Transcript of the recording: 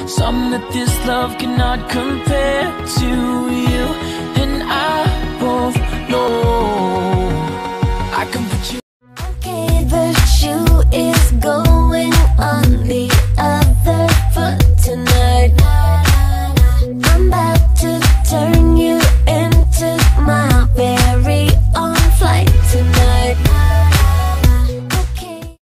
Something that this love cannot compare to you.